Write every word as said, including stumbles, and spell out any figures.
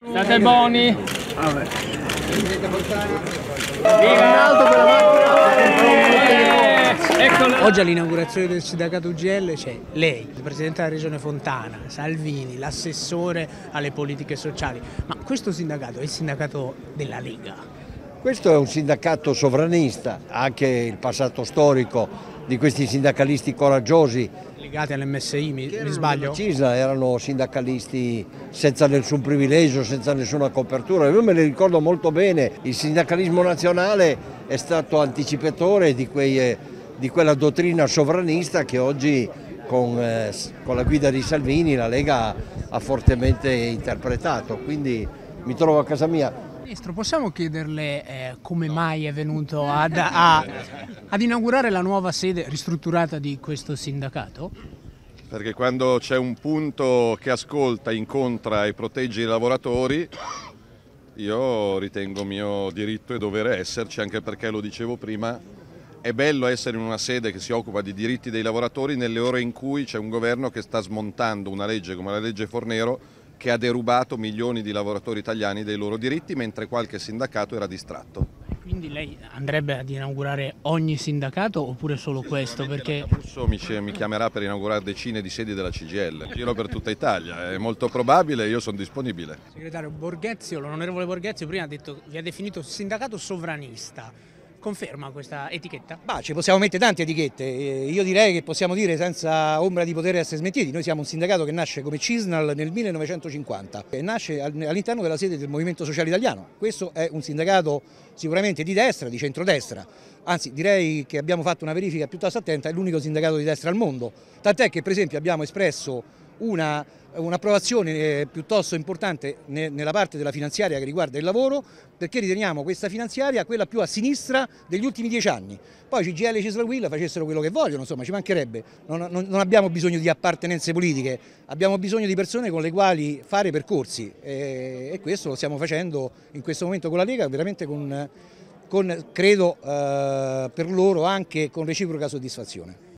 State buoni. Vabbè. Oggi all'inaugurazione del sindacato U G L c'è lei, il Presidente della Regione Fontana, Salvini, l'assessore alle politiche sociali. Ma questo sindacato è il sindacato della Lega? Questo è un sindacato sovranista, anche il passato storico di questi sindacalisti coraggiosi. Legati all'M S I, mi, mi sbaglio? Cisla erano sindacalisti senza nessun privilegio, senza nessuna copertura. Io me li ricordo molto bene, il sindacalismo nazionale è stato anticipatore di, quei, di quella dottrina sovranista che oggi con, eh, con la guida di Salvini la Lega ha fortemente interpretato, quindi mi trovo a casa mia. Ministro, possiamo chiederle eh, come mai è venuto ad, a, ad inaugurare la nuova sede ristrutturata di questo sindacato? Perché quando c'è un punto che ascolta, incontra e protegge i lavoratori, io ritengo mio diritto e dovere esserci, anche perché, lo dicevo prima, è bello essere in una sede che si occupa di diritti dei lavoratori nelle ore in cui c'è un governo che sta smontando una legge come la legge Fornero, che ha derubato milioni di lavoratori italiani dei loro diritti, mentre qualche sindacato era distratto. Quindi lei andrebbe ad inaugurare ogni sindacato oppure solo questo? Perché Adesso mi, mi chiamerà per inaugurare decine di sedi della C G I L, giro per tutta Italia, è molto probabile, io sono disponibile. Segretario Borghezio, l'onorevole Borghezio prima ha detto, vi ha definito sindacato sovranista. Conferma questa etichetta? Bah, ci possiamo mettere tante etichette, io direi che possiamo dire senza ombra di poter essere smentiti, noi siamo un sindacato che nasce come Cisnal nel millenovecentocinquanta e nasce all'interno della sede del Movimento Sociale Italiano. Questo è un sindacato sicuramente di destra, di centrodestra, anzi direi che abbiamo fatto una verifica piuttosto attenta, è l'unico sindacato di destra al mondo, tant'è che per esempio abbiamo espresso una un'approvazione piuttosto importante nella parte della finanziaria che riguarda il lavoro, perché riteniamo questa finanziaria quella più a sinistra degli ultimi dieci anni. Poi C G I L e Cisl Will facessero quello che vogliono, insomma ci mancherebbe, non, non, non abbiamo bisogno di appartenenze politiche, abbiamo bisogno di persone con le quali fare percorsi e, e questo lo stiamo facendo in questo momento con la Lega, veramente con, con credo eh, per loro anche con reciproca soddisfazione.